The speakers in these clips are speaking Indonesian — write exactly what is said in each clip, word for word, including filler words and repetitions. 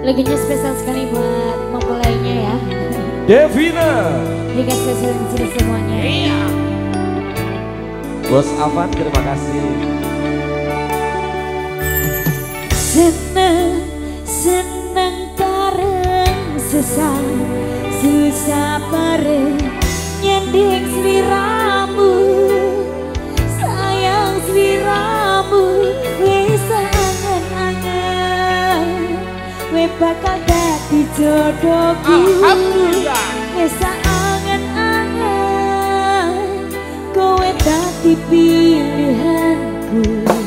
Lagunya spesial sekali buat mempelainya ya. Devina. Jika spesial di semuanya. Iya. Bos Avan, terima kasih. Seneng, seneng bareng susah, susah bareng nyending sliramu, sayang sliramu, wis angen-angen, we bakal dadi jodohku. Alhamdulillah. Wis angen-angen, kowe dadi pilihanku.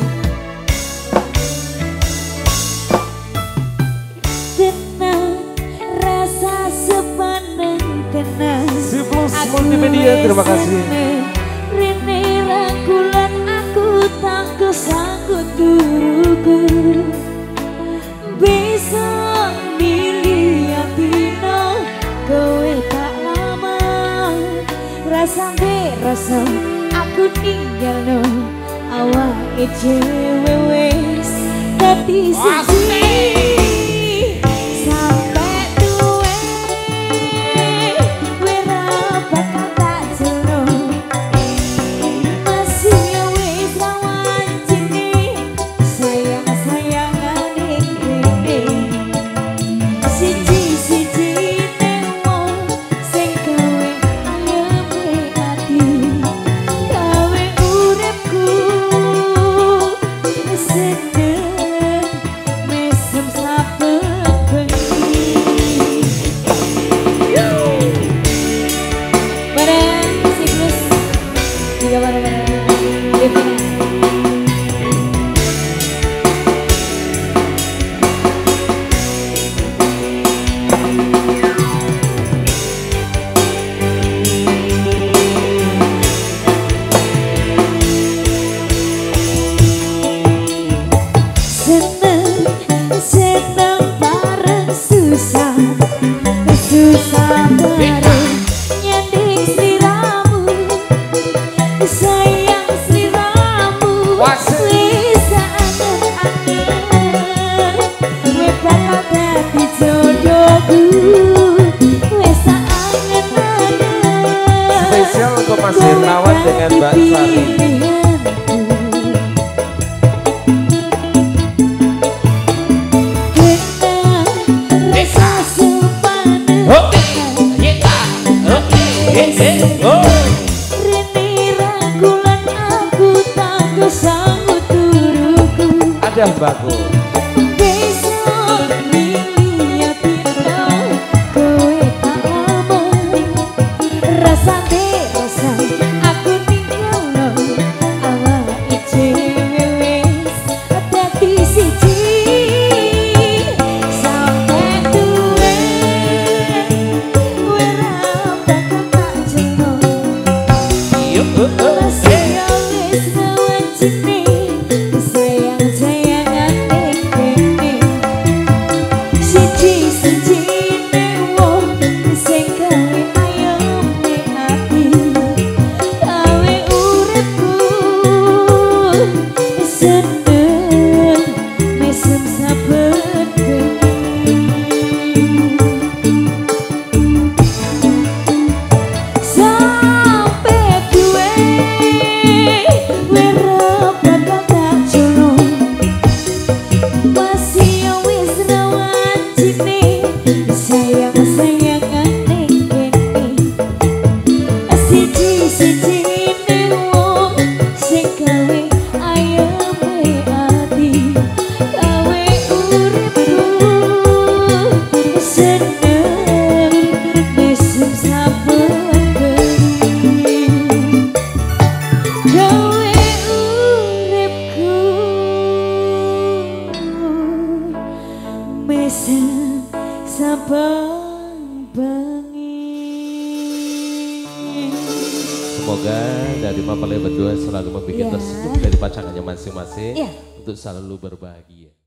Siblus Multimedia, terima kasih. Rene rangkulan aku tak kesangkut turuku, bisa milih atino kowe tak lama, rasa berasa aku tinggal no awake dhewe wis dadi siji. Susah bareng nyending sliramu, sayang sliramu, wis angen-angen, we bakal dadi jodohku, wis angen-angen. Spesial untuk Mas Hermawan dengan Mbak Sari. Rene rangkulan aku tak kesangkut turuku, Ada bagus. besok milih atino kowe tak lama, rasa berasa aku tinggalno awake dhewe wis dadi siji. Semoga dari mempelai berdua selalu membuat yeah. tersenyum dari pasangannya masing-masing, yeah. untuk selalu berbahagia.